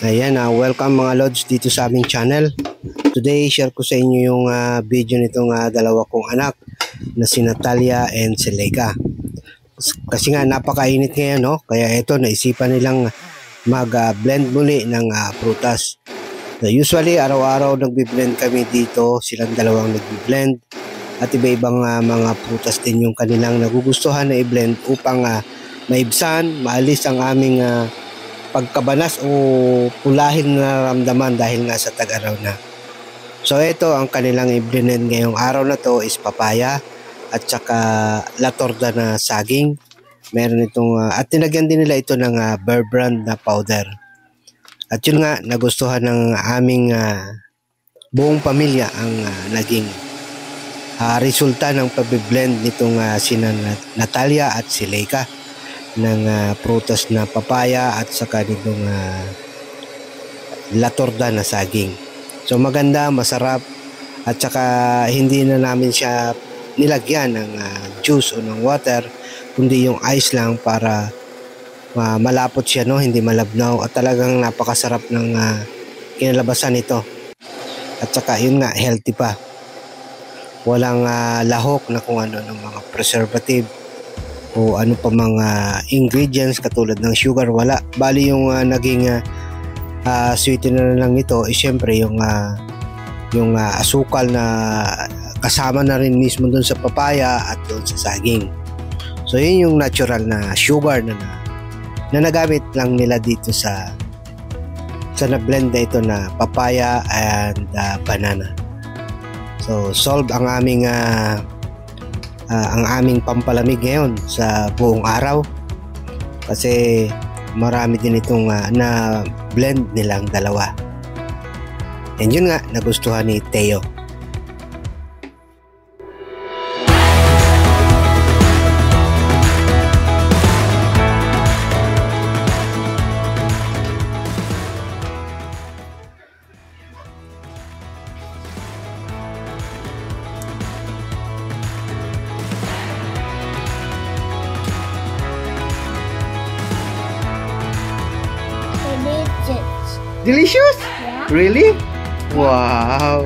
Ayan, welcome mga Lods dito sa aming channel. Today, share ko sa inyo yung video nitong dalawa kong anak na si Natalia and si Leica. Kasi nga napakainit ngayon, no? Kaya ito, naisipan nilang mag-blend muli ng prutas. So, usually, araw-araw nagbi-blend kami dito. Silang dalawang nagbi-blend. At iba-ibang mga prutas din yung kanilang nagugustuhan na i-blend upang maibsan, maalis ang aming pagkabanas o pulahin na nararamdaman dahil nga sa tag-araw na. So ito ang kanilang i-blend ngayong araw na to is papaya at saka latorda na saging. Meron itong at tinagyan din nila ito ng Bear Brand na powder. At yun nga nagustuhan ng aming buong pamilya ang naging resulta ng pag-blend nitong sina Natalia at si Leica ng prutas na papaya at saka nitong latorda na saging. So maganda, masarap at saka hindi na namin siya nilagyan ng juice o ng water kundi yung ice lang para malapot siya, no? Hindi malabnaw at talagang napakasarap ng kinalabasan nito. At saka yun nga, healthy pa. Walang lahok na kung ano ng mga preservative o ano pa mga ingredients katulad ng sugar, wala. Bali yung naging sweetener na lang nito is syempre yung asukal na kasama na rin mismo dun sa papaya at dun sa saging. So yun yung natural na sugar na nagamit lang nila dito sa na-blend na ito na papaya and banana. So solve ang aming pampalamig ngayon sa buong araw kasi marami din itong na blend nilang dalawa. And yun nga, nagustuhan ni Teo. Delicious? Yeah. Really? Wow!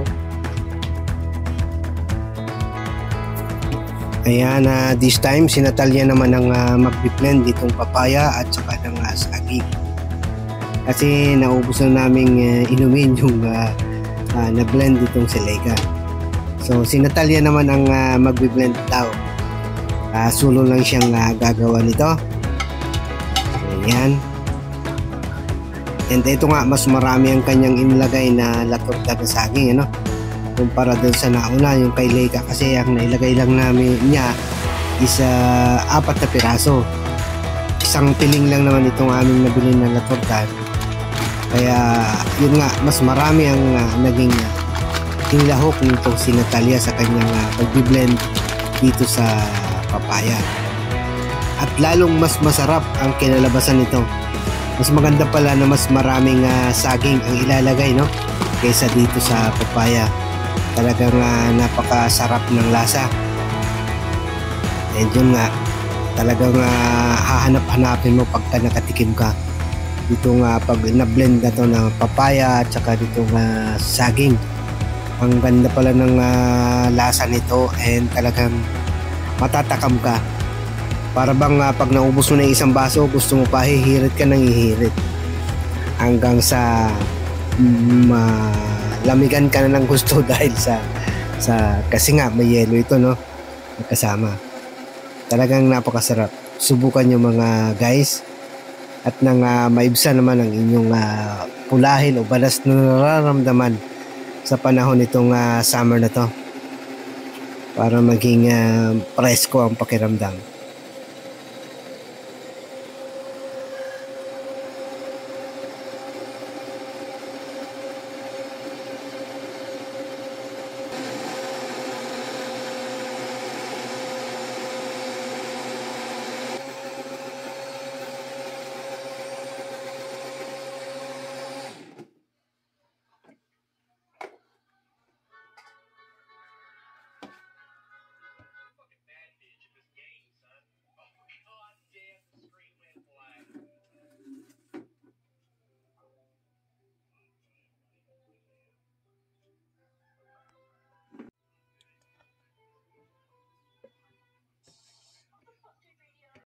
Ayan, this time si Natalia naman ang mag-blend ditong papaya at saka ng saging. Kasi naubos na naming inumin yung na-blend ditong si Leica. So si Natalia naman ang mag-blend daw. Sulo lang siyang gagawa nito. Ayan. And ito nga, mas marami ang kanyang inilagay na latorda na saging, ano? Kumpara doon sa nauna, yung kay Leica kasi ang nailagay lang namin niya is 4 na piraso. Isang piling lang naman itong aming nabili na latorda. Kaya yun nga, mas marami ang naging inilahok nitong si Natalia sa kanyang pag-blend dito sa papaya. At lalong mas masarap ang kinalabasan nito. Mas maganda pala na mas maraming saging ang ilalagay, no? Kaysa dito sa papaya. Talagang napakasarap ng lasa. And yun nga, talagang hahanap-hanapin mo pagka nakatikim ka. Dito nga pag na-blend na to ng papaya at saka dito saging. Ang ganda pala ng lasa nito and talagang matatakam ka. Para bang pag naubos mo na isang baso, gusto mo pa, hihirit ka nang hihirit. Hanggang sa lamigan ka na ng gusto dahil sa kasi nga may yelo ito, no? Kasama. Talagang napakasarap. Subukan nyo mga guys. At nang maibsan naman ang inyong pulahin o balas na nararamdaman sa panahon nitong summer na to. Para maging presko ang pakiramdam.